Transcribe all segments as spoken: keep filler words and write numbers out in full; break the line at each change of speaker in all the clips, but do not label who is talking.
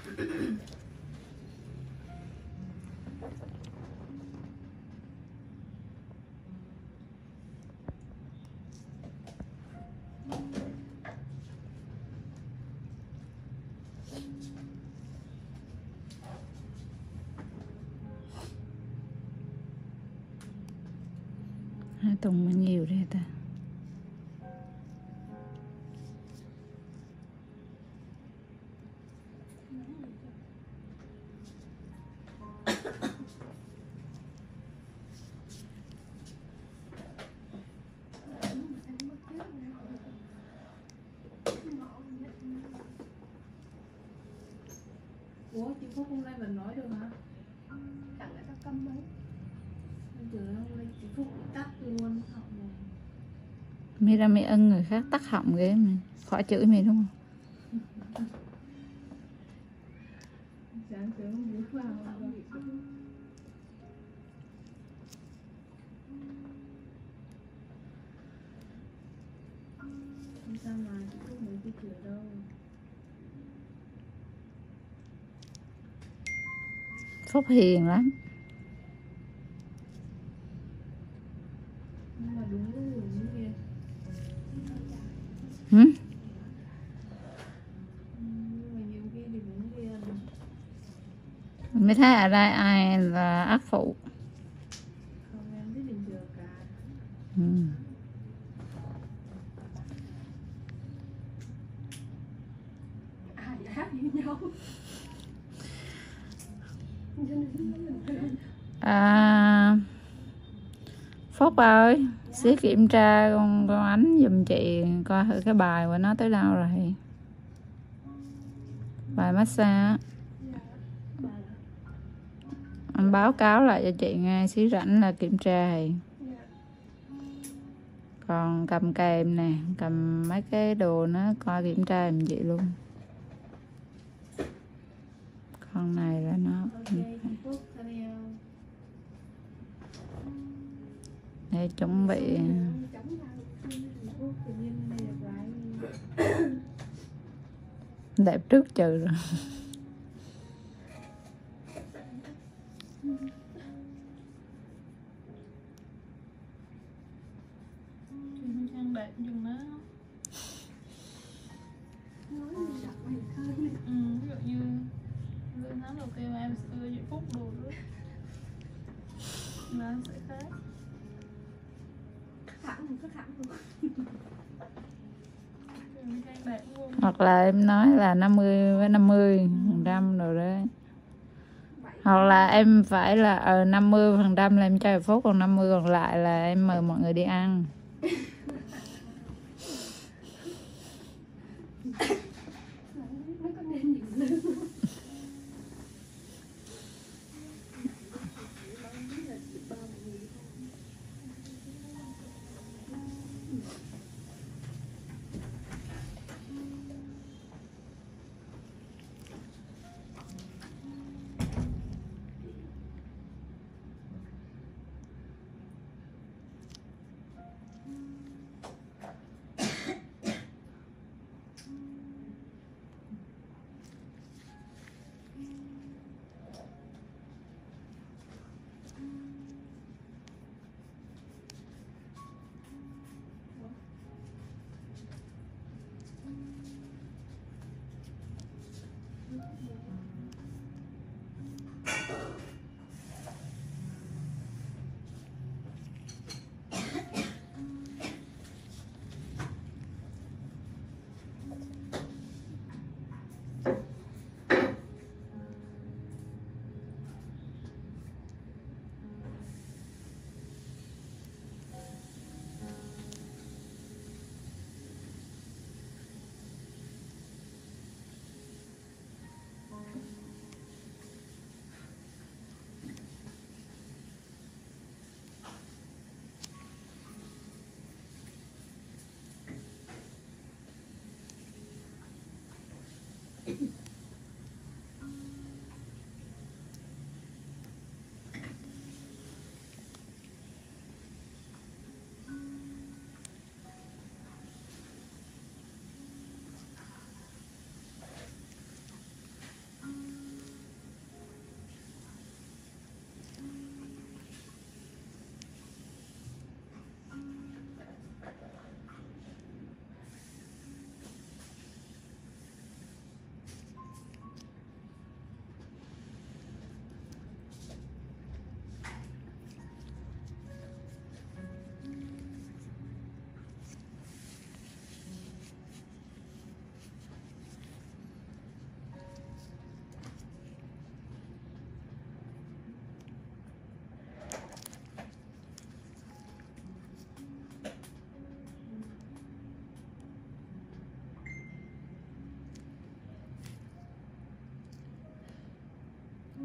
Hai tuần mới nhiều đây ta.
Ủa chị Phúc hôm nay mình nói được hả?
Tặng lại các câm mấy.
Trời ơi, hôm nay chị Phúc bị tắt luôn họng rồi.
Mày ra mày ân người khác tắt họng ghê mày. Khỏi chửi mày đúng không?
Sáng sớm bước vào rồi. Không sao mà chị Phúc mới đi chữa đâu.
Phúc hiền lắm.
Nhưng mà đúng lúc rồi như kia.
Hử?
Nhưng mà nhiều khi thì đúng kia.
Mới thấy ở đây ai là ác phụ.
Không em biết bình thường cả.
Ừ.
Ai ác với nhau.
À, Phúc ơi, xí kiểm tra con con Ánh giùm chị coi thử cái bài của nó tới đâu rồi. Bài massage. Anh báo cáo lại cho chị nghe, xí rảnh là kiểm tra thì. Còn cầm kèm nè, cầm mấy cái đồ nó coi kiểm tra giùm chị luôn. Con này là nó
Ok chị Phúc, theo.
để chuẩn bị đẹp trước trừ rồi.
Trang đẹp dùng nó. Ừ, ví dụ như lưỡi tháng đầu tiên em xưa chị Phúc đồ nữa nó sẽ khác.
Thẳng một cái thẳng luôn.
Hoặc là em nói là năm mươi với năm mươi phần trăm rồi đấy. Hoặc là em phải là ở năm mươi phần trăm là em cho Phúc, còn năm mươi còn lại là em mời mọi người đi ăn.
Nó có nên nhiều lương.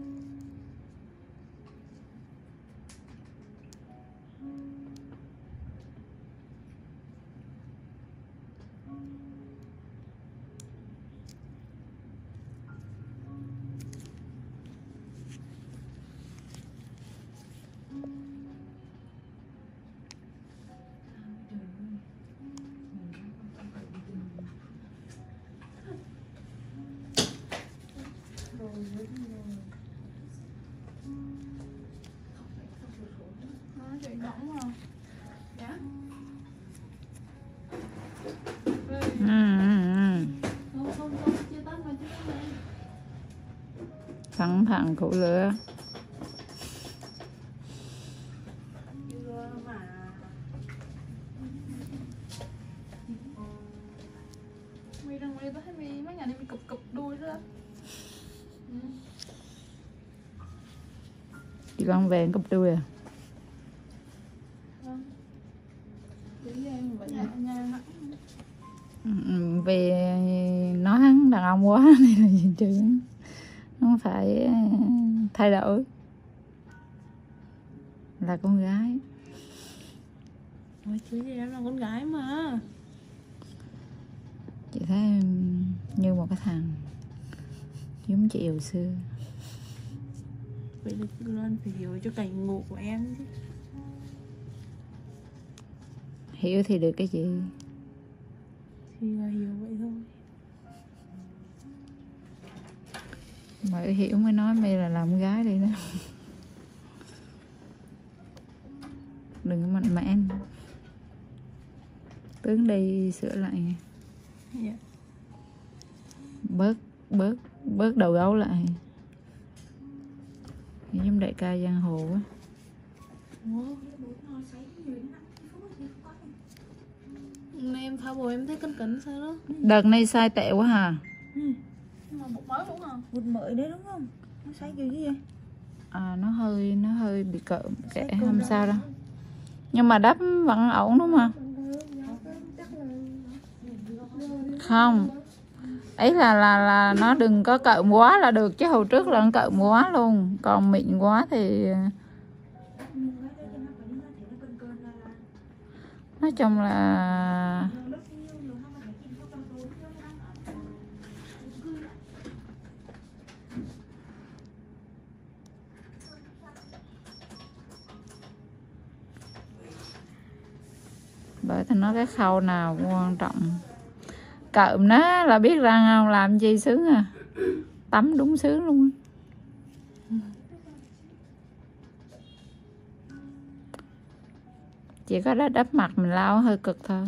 Nó chuyện rỗng mà. Dạ.
Ừ, ừ, ừ.
Không không không chia tách mà chia tách này.
Cẩn thận cụ lửa.
Chưa mà.
Mi đang mi tới mi mấy ngày nay mi cụp cụp đuôi đó. Ừ.
Chị con về cục đuôi à?
Vâng. Chỉ em vậy nha nha nó.
Ừ, vì nó hắn đàn ông quá nên là gì chứ nó phải thay đổi, là con gái.
Ôi chứ gì em là con gái mà.
Chị thấy em như một cái thằng giống chị hồi xưa.
Vậy là chị Loan phải hiểu cho cảnh ngộ của em chứ.
Hiểu thì được cái gì.
Thì là hiểu vậy thôi.
Mới hiểu mới nói mày là làm gái đi đó. Đừng có mạnh mẽ. Tướng đi sửa lại.
Dạ.
Bớt bớt bớt đầu gấu lại. Giống đại ca giang hồ á.
Ủa? Hôm nay em pha bồ em thấy cấn cấn sao đó.
Đợt này sai tệ quá hả?
Ừ. Nhưng mà bột mới đúng không?
Bột mỡ đấy đúng không? Nó xoáy kiểu gì vậy?
À, nó hơi nó hơi bị cợm kệ không sao đâu, nhưng mà đắp vẫn ổn đúng không? Không, ấy là là là nó đừng có cợm quá là được, chứ hồi trước là nó cợm quá luôn, còn mịn quá thì nói chung là bởi tôi nói cái khâu nào cũng quan trọng. Cợm nó là biết răng không, làm gì sướng à, tắm đúng sướng luôn. Chỉ có đất đắp mặt mình lau hơi cực thôi.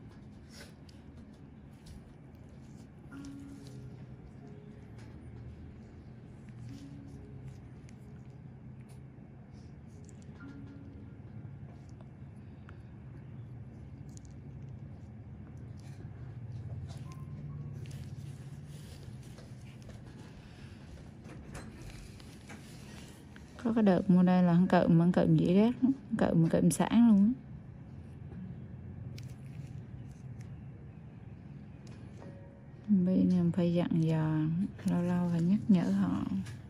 Có cái đợt mua đây là hắn cợm hắn cợm dễ ghét, cợm cợm sáng luôn á. Bây giờ phải dặn dò, lâu lâu phải nhắc nhở họ.